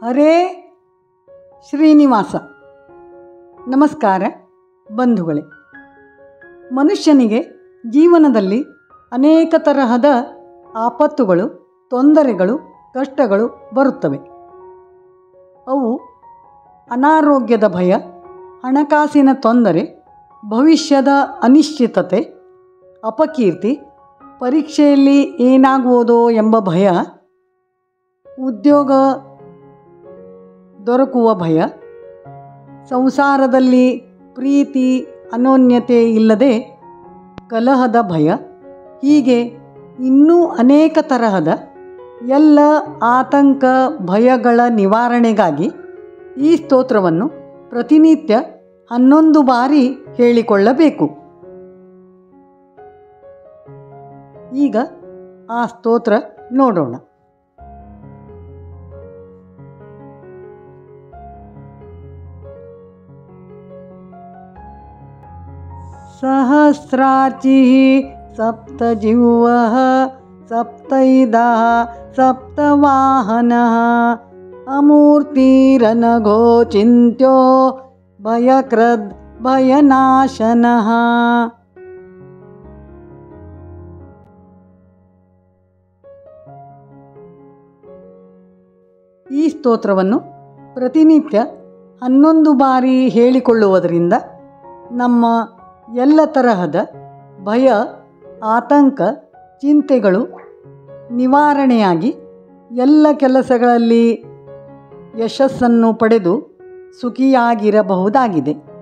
ಹರೇ ಶ್ರೀನಿವಾಸ. ನಮಸ್ಕಾರ ಬಂಧುಗಳೇ. ಮನುಷ್ಯನಿಗೆ ಜೀವನದಲ್ಲಿ ಅನೇಕ ತರಹದ ಆಪತ್ತುಗಳು, ತೊಂದರೆಗಳು, ಕಷ್ಟಗಳು ಬರುತ್ತವೆ. ಅವು ಅನಾರೋಗ್ಯದ ಭಯ, ಹಣಕಾಸಿನ ತೊಂದರೆ, ಭವಿಷ್ಯದ ಅನಿಶ್ಚಿತತೆ, ಅಪಕೀರ್ತಿ, ಪರೀಕ್ಷೆಯಲ್ಲಿ ಏನಾಗುವುದೋ ಎಂಬ ಭಯ, ಉದ್ಯೋಗ ದೊರಕುವ ಭಯ, ಸಂಸಾರದಲ್ಲಿ ಪ್ರೀತಿ ಅನ್ಯೋನ್ಯತೆ ಇಲ್ಲದೆ ಕಲಹದ ಭಯ, ಹೀಗೆ ಇನ್ನೂ ಅನೇಕ ತರಹದ ಎಲ್ಲ ಆತಂಕ ಭಯಗಳ ನಿವಾರಣೆಗಾಗಿ ಈ ಸ್ತೋತ್ರವನ್ನು ಪ್ರತಿನಿತ್ಯ 11 ಬಾರಿ ಹೇಳಿಕೊಳ್ಳಬೇಕು. ಈಗ ಆ ಸ್ತೋತ್ರ ನೋಡೋಣ. ಸಹಸ್ರಾರ್ಚಿಃ ಸಪ್ತಜಿಹ್ವಃ ಸಪ್ತೈದಃ ಸಪ್ತವಾಹನಃ ಅಮೂರ್ತಿರನಘೋ ಚಿಂತ್ಯೋ ಭಯಕೃದ್ ಭಯನಾಶನಃ. ಈ ಸ್ತೋತ್ರವನ್ನು ಪ್ರತಿನಿತ್ಯ 11 ಬಾರಿ ಹೇಳಿಕೊಳ್ಳುವುದರಿಂದ ನಮ್ಮ ಎಲ್ಲ ತರಹದ ಭಯ, ಆತಂಕ, ಚಿಂತೆಗಳು ನಿವಾರಣೆಯಾಗಿ ಎಲ್ಲ ಕೆಲಸಗಳಲ್ಲಿ ಯಶಸ್ಸನ್ನು ಪಡೆದು ಸುಖಿಯಾಗಿರಬಹುದಾಗಿದೆ.